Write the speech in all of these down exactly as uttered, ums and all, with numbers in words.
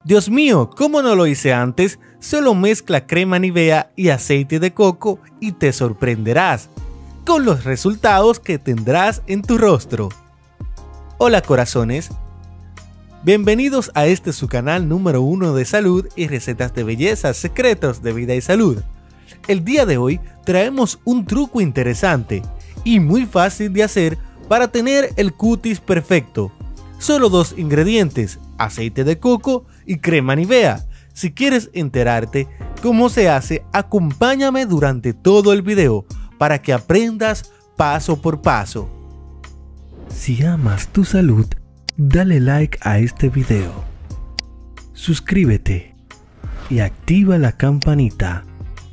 Dios mío, ¿cómo no lo hice antes? Solo mezcla crema Nivea y aceite de coco y te sorprenderás con los resultados que tendrás en tu rostro. Hola corazones, bienvenidos a este su canal número uno de salud y recetas de belleza, secretos de vida y salud. El día de hoy traemos un truco interesante y muy fácil de hacer para tener el cutis perfecto. Solo dos ingredientes, aceite de coco y crema Nivea. Si quieres enterarte cómo se hace, acompáñame durante todo el video para que aprendas paso por paso. Si amas tu salud, dale like a este video, suscríbete y activa la campanita.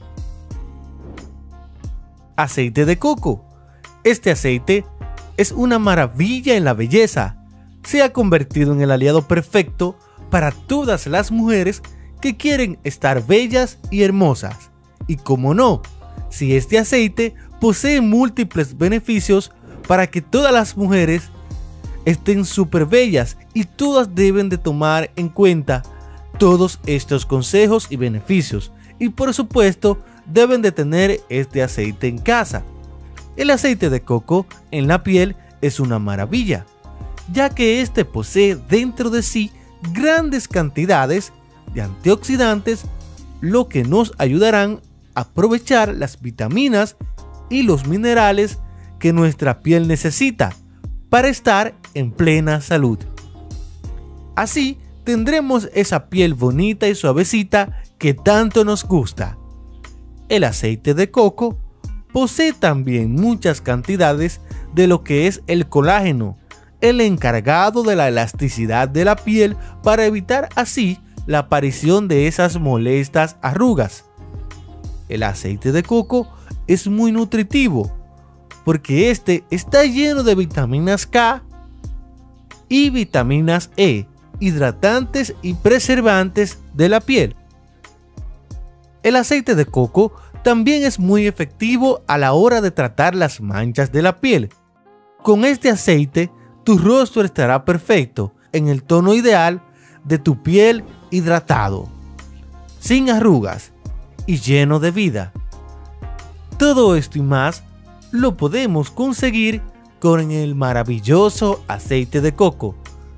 Aceite de coco. Este aceite es una maravilla en la belleza. Se ha convertido en el aliado perfecto para todas las mujeres que quieren estar bellas y hermosas. Y como no, si este aceite posee múltiples beneficios para que todas las mujeres estén súper bellas, y todas deben de tomar en cuenta todos estos consejos y beneficios, y por supuesto deben de tener este aceite en casa. El aceite de coco en la piel es una maravilla, ya que este posee dentro de sí grandes cantidades de antioxidantes, lo que nos ayudarán a aprovechar las vitaminas y los minerales que nuestra piel necesita para estar en plena salud. Así tendremos esa piel bonita y suavecita que tanto nos gusta. El aceite de coco posee también muchas cantidades de lo que es el colágeno, el encargado de la elasticidad de la piel para evitar así la aparición de esas molestas arrugas. El aceite de coco es muy nutritivo porque este está lleno de vitaminas K y vitaminas E, hidratantes y preservantes de la piel. El aceite de coco también es muy efectivo a la hora de tratar las manchas de la piel. Con este aceite, tu rostro estará perfecto, en el tono ideal de tu piel, hidratado, sin arrugas y lleno de vida. Todo esto y más lo podemos conseguir con el maravilloso aceite de coco.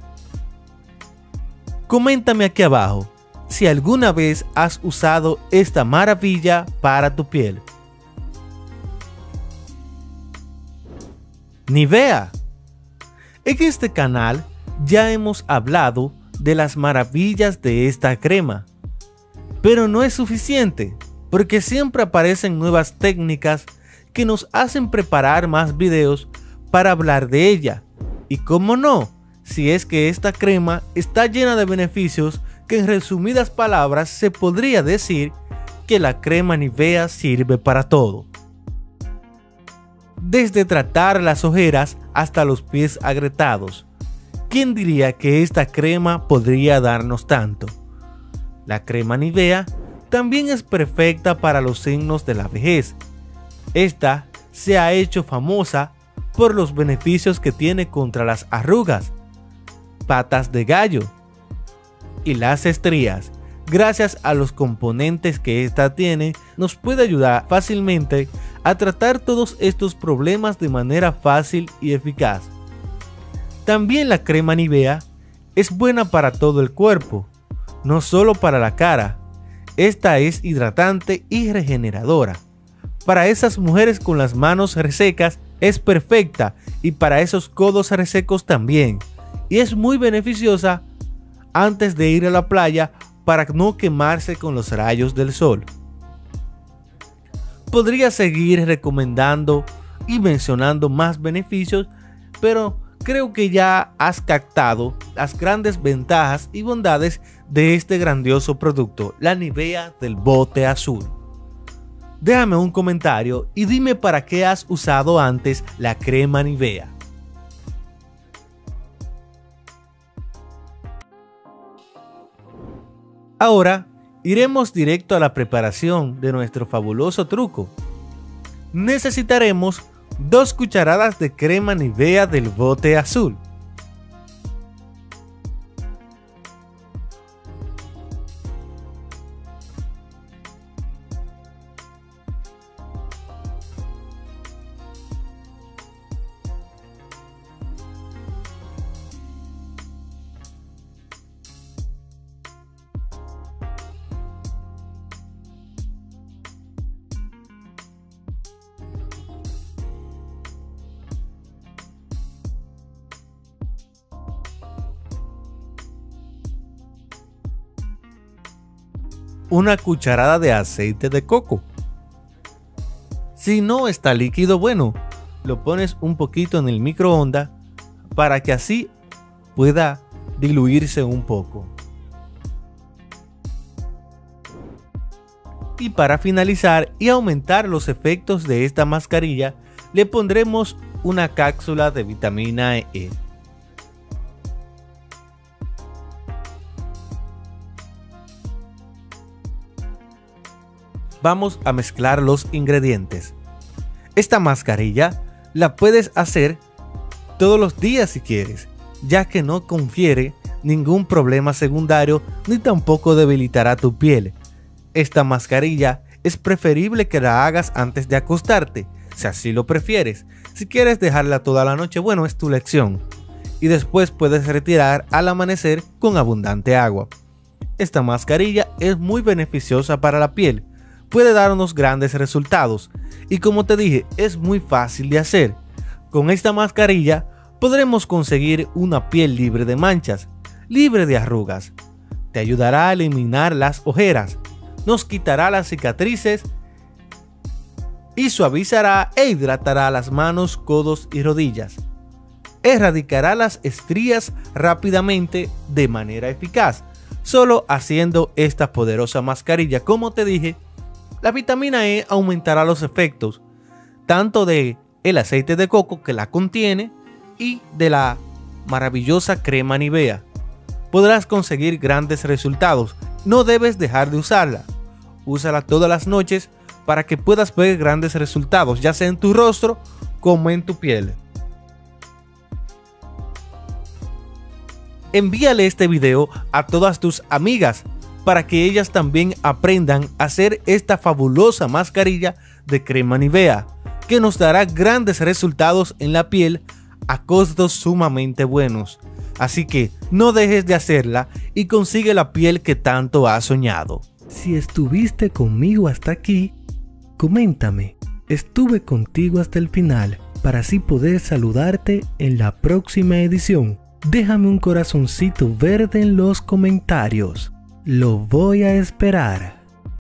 Coméntame aquí abajo si alguna vez has usado esta maravilla para tu piel. Nivea. En este canal ya hemos hablado de las maravillas de esta crema, pero no es suficiente, porque siempre aparecen nuevas técnicas que nos hacen preparar más videos para hablar de ella. Y cómo no, si es que esta crema está llena de beneficios que en resumidas palabras se podría decir que la crema Nivea sirve para todo. Desde tratar las ojeras hasta los pies agrietados. ¿Quién diría que esta crema podría darnos tanto? La crema Nivea también es perfecta para los signos de la vejez. Esta se ha hecho famosa por los beneficios que tiene contra las arrugas, patas de gallo y las estrías. Gracias a los componentes que esta tiene, nos puede ayudar fácilmente a tratar todos estos problemas de manera fácil y eficaz. También la crema Nivea es buena para todo el cuerpo, no solo para la cara. Esta es hidratante y regeneradora. Para esas mujeres con las manos resecas es perfecta, y para esos codos resecos también. Y es muy beneficiosa antes de ir a la playa para no quemarse con los rayos del sol. Podría seguir recomendando y mencionando más beneficios, pero creo que ya has captado las grandes ventajas y bondades de este grandioso producto, la Nivea del bote azul. Déjame un comentario y dime para qué has usado antes la crema Nivea. Ahora iremos directo a la preparación de nuestro fabuloso truco. Necesitaremos dos cucharadas de crema Nivea del bote azul, una cucharada de aceite de coco. Si no está líquido, bueno, lo pones un poquito en el microondas para que así pueda diluirse un poco. Y para finalizar y aumentar los efectos de esta mascarilla, le pondremos una cápsula de vitamina E. Vamos a mezclar los ingredientes. Esta mascarilla la puedes hacer todos los días si quieres, ya que no confiere ningún problema secundario ni tampoco debilitará tu piel. Esta mascarilla es preferible que la hagas antes de acostarte, si así lo prefieres. Si quieres dejarla toda la noche, bueno, es tu elección. Y después puedes retirar al amanecer con abundante agua. Esta mascarilla es muy beneficiosa para la piel. Puede darnos grandes resultados. Y como te dije, es muy fácil de hacer. Con esta mascarilla podremos conseguir una piel libre de manchas, libre de arrugas. Te ayudará a eliminar las ojeras. Nos quitará las cicatrices y suavizará e hidratará las manos, codos y rodillas. Erradicará las estrías rápidamente de manera eficaz, solo haciendo esta poderosa mascarilla. Como te dije, la vitamina E aumentará los efectos tanto de el aceite de coco que la contiene y de la maravillosa crema Nivea. Podrás conseguir grandes resultados. No debes dejar de usarla. Úsala todas las noches para que puedas ver grandes resultados, ya sea en tu rostro como en tu piel. Envíale este video a todas tus amigas para que ellas también aprendan a hacer esta fabulosa mascarilla de crema Nivea, que nos dará grandes resultados en la piel a costos sumamente buenos. Así que no dejes de hacerla y consigue la piel que tanto has soñado. Si estuviste conmigo hasta aquí, coméntame. Estuve contigo hasta el final para así poder saludarte en la próxima edición. Déjame un corazoncito verde en los comentarios. Lo voy a esperar.